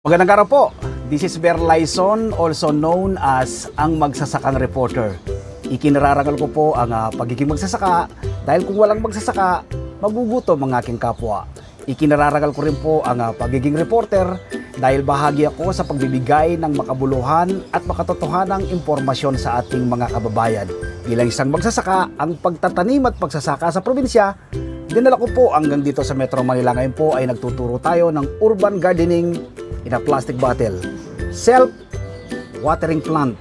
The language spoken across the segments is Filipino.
Magandang araw po. This is Ber Laison, also known as ang magsasakang reporter. Ikinararangal ko po ang pagiging magsasaka dahil kung walang magsasaka, magugutom ang aking kapwa. Ikinararangal ko rin po ang pagiging reporter dahil bahagi ako sa pagbibigay ng makabuluhan at makatotohanang impormasyon sa ating mga kababayan. Bilang isang magsasaka, ang pagtatanim at pagsasaka sa probinsya, dinala ko po hanggang dito sa Metro Manila. Ngayon po ay nagtuturo tayo ng urban gardening in a plastic bottle. Self-watering plant.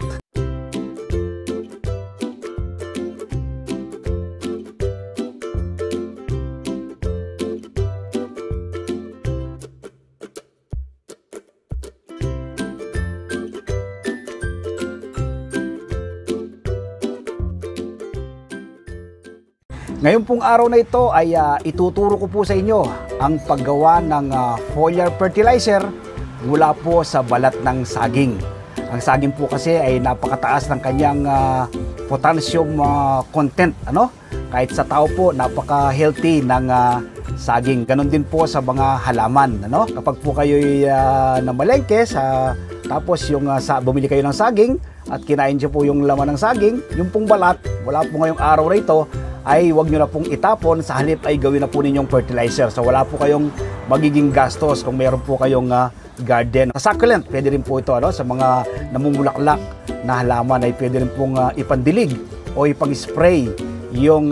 Ngayon pong araw na ito ay ituturo ko po sa inyo ang paggawa ng foliar fertilizer mula po sa balat ng saging. Ang saging po kasi ay napakataas ng kanyang potassium content, Kahit sa tao po, napaka-healthy ng saging. Ganon din po sa mga halaman, Kapag po kayo namalengke tapos bumili kayo ng saging at kinain niyo po yung laman ng saging, yung pong balat, wala po ngayong araw na ito, ay huwag nyo na pong itapon, sa halip ay gawin na po ninyong fertilizer. So wala po kayong magiging gastos kung meron po kayong garden. Sa succulent, pwede rin po ito, sa mga namumulaklak na halaman ay pwede rin pong ipandilig o ipang-spray yung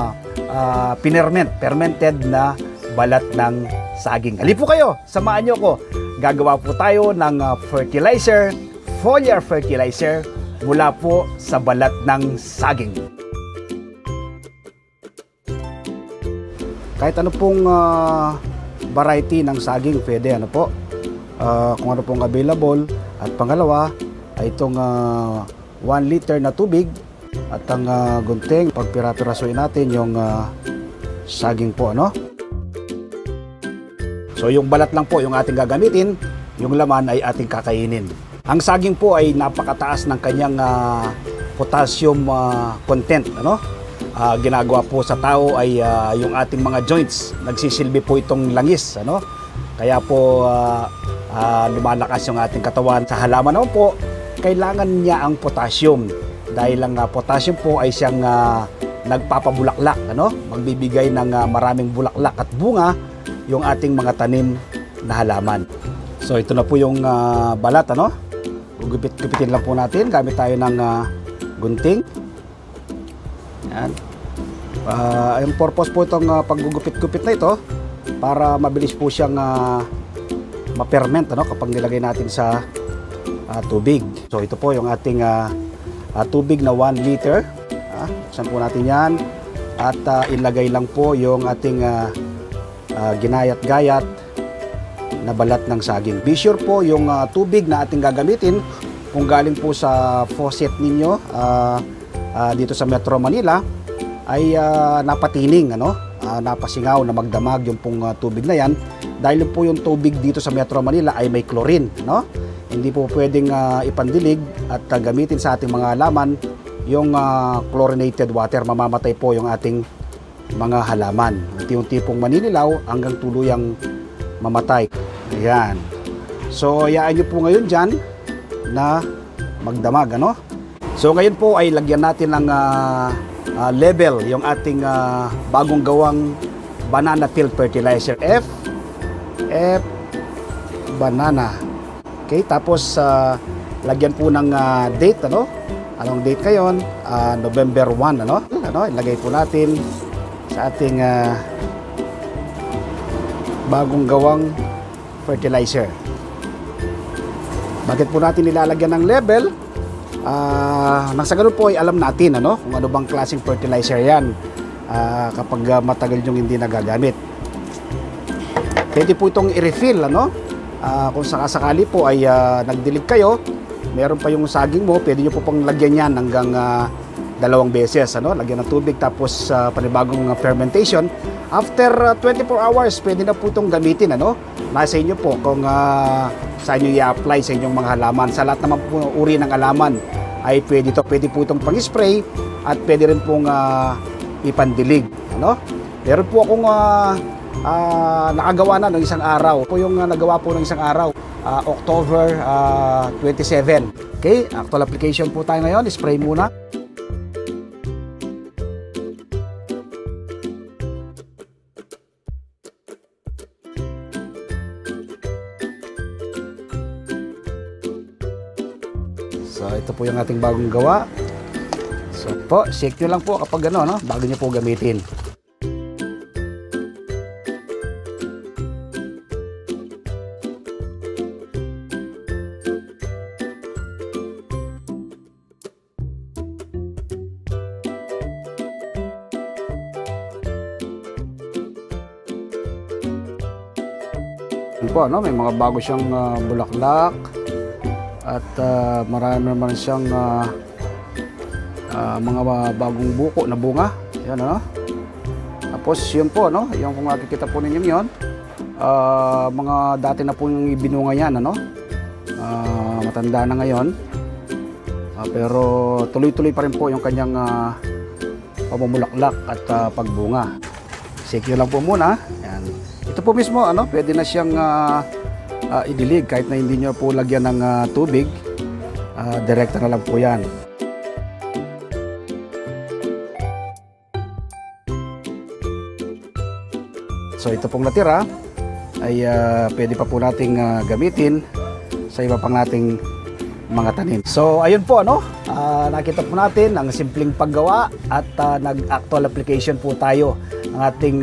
fermented na balat ng saging. Halip po kayo, samahan nyo ko. Gagawa po tayo ng fertilizer, foliar fertilizer mula po sa balat ng saging. Kahit ano pong variety ng saging pwede, kung ano pong available. At pangalawa ay itong 1 liter na tubig at ang gunting. Pagpira-pirasuin natin yung saging po, So yung balat lang po yung ating gagamitin, yung laman ay ating kakainin. Ang saging po ay napakataas ng kanyang potassium content, ginagawa po sa tao ay yung ating mga joints, nagsisilbi po itong langis, Kaya po lumalakas yung ating katawan. Sa halaman naman po, kailangan niya ang potassium dahil ang potassium po ay siyang nagpapabulaklak, magbibigay ng maraming bulaklak at bunga yung ating mga tanim na halaman. So ito na po yung balat, Gugupit-gupitin lang po natin gamit tayo ng gunting. Yan. Yung purpose po itong paggugupit-gupit na ito para mabilis po siyang ma-ferment, kapag nilagay natin sa tubig. So ito po yung ating tubig na 1 liter. Buksan po natin yan at ilagay lang po yung ating ginayat-gayat na balat ng saging. Be sure po yung tubig na ating gagamitin kung galing po sa faucet ninyo dito sa Metro Manila ay napatining, napasingaw na magdamag yung pong tubig na yan dahil po yung tubig dito sa Metro Manila ay may chlorine, Hindi po pwedeng ipandilig at gamitin sa ating mga halaman yung chlorinated water. Mamamatay po yung ating mga halaman. Unti-unti pong maninilaw hanggang tuluyang mamatay. Ayan. So, hayaan nyo po ngayon dyan na magdamag, So, ngayon po ay lagyan natin ng label yung ating bagong gawang banana peel fertilizer. F banana. Okay, tapos lagyan po ng date, Anong date ngayon? November 1, Ilagay po natin sa ating bagong gawang fertilizer. Bakit po natin nilalagyan ng label? Nang sa ganun po ay alam natin kung ano bang klaseng fertilizer yan kapag matagal yung hindi nagagamit. Pwede po itong i-refill, kung sakasakali po ay nagdilig kayo, meron pa yung saging mo, pwede nyo po pang lagyan yan hanggang 2 beses, lagyan ng tubig tapos panibagong fermentation. After 24 hours, pwede na po itong gamitin, Nasa inyo po kung saan nyo i-apply sa inyong mga halaman. Sa lahat naman po uri ng halaman ay pwede po itong pang-spray at pwede rin pong ipandilig, Meron po akong nakagawa na ng isang araw. Po yung nagawa po ng isang araw. October 27. Okay, actual application po tayo ngayon. Spray muna. So ito po yung ating bagong gawa. So po, shake nyo lang po kapag ano, no, bago nyo po gamitin. Yan po, no, may mga bago siyang bulaklak at marami naman siyang mga bagong buko na bunga. Yan, ano. Tapos yun po, no, yung kung makikita po ninyo yun, mga dati na po yung ibinunga yan, ano. Matanda na ngayon, pero tuloy-tuloy pa rin po yung kanyang pamumulaklak at pagbunga. Shake nyo lang po muna. Yan. Ito po mismo, ano, pwede na siyang idilig kahit na hindi nyo po lagyan ng tubig. Direkta na lang po yan. So ito pong natira ay pwede pa po nating gamitin sa iba pang nating mga tanim. So ayun po, ano, nakita po natin ang simpleng paggawa at nag-actual application po tayo ng ating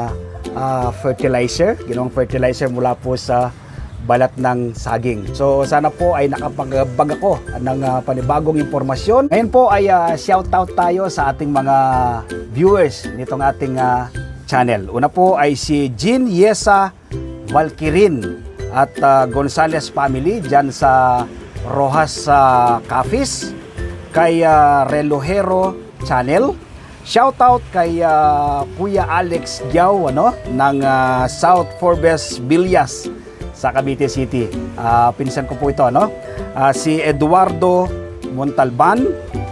fertilizer, ginawang fertilizer mula po sa balat ng saging. So sana po ay nakapagbag ako ng panibagong impormasyon. Ngayon po ay shoutout tayo sa ating mga viewers nitong ating channel. Una po ay si Jean Yesa Valquirin at Gonzales family dyan sa Rojas Cafis, kay Relojero Channel. Shoutout kay Kuya Alex Giao, ano, ng South Forbes Villas sa Cavite City. Pinsan ko po ito, ano. Si Eduardo Montalban,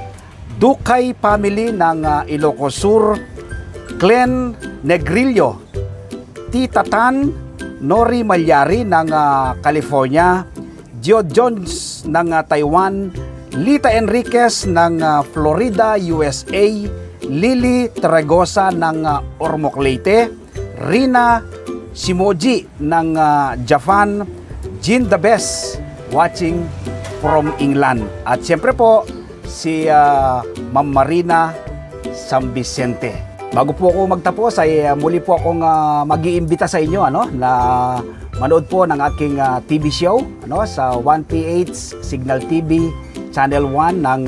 Dukay family ng Ilocos Sur, Glenn Negrillo, Tita Tan, Nori Malyari ng California, Gio Jones ng Taiwan, Lita Enriquez ng Florida, USA, Lily Tregosa ng Ormoc Leyte, Rina Shimoji ng Japan, Jean the Best watching from England. At siyempre po si Ma'am Marina San Vicente. Bago po ako magtapos ay muli po akong mag-iimbita sa inyo, ano, na manood po ng aking TV show, ano, sa 1PH Signal TV Channel 1 ng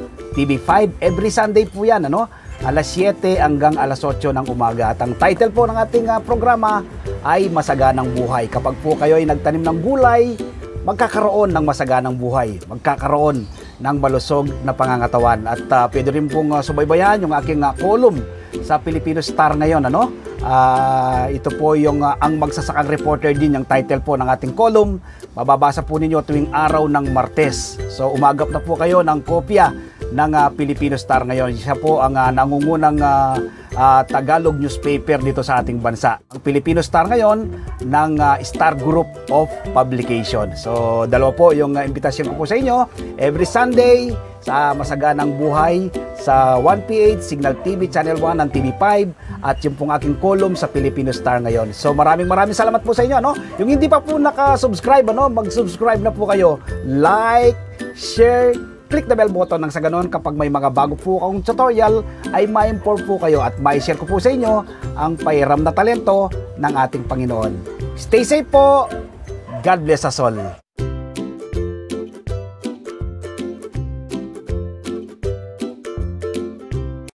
TV5. Every Sunday po yan, ano, alas 7 hanggang alas 8 ng umaga. At ang title po ng ating programa ay Masaganang Buhay. Kapag po kayo ay nagtanim ng gulay, magkakaroon ng masaganang buhay, magkakaroon ng malusog na pangangatawan. At pwede rin pong subaybayan yung aking column sa Filipino Star ngayon, ano. Ito po yung ang magsasakang reporter din, yung title po ng ating column. Mababasa po ninyo tuwing araw ng Martes. So umagap na po kayo ng kopya ng Filipino Star ngayon. Siya po ang nangungunang Tagalog newspaper dito sa ating bansa. Ang Filipino Star ngayon ng Star Group of Publication. So dalawa po yung imbitasyon ko po sa inyo. Every Sunday sa Masaganang Buhay sa 1PH Signal TV Channel 1 ng TV5 at yung pong aking column sa Filipino Star ngayon. So maraming salamat po sa inyo, ano. Yung hindi pa po naka-subscribe, ano, mag-subscribe na po kayo. Like, share, click the bell button nang sa ganon kapag may mga bago po akong tutorial ay ma-inform po kayo at ma-share ko po sa inyo ang pahiram na talento ng ating Panginoon. Stay safe po. God bless us all.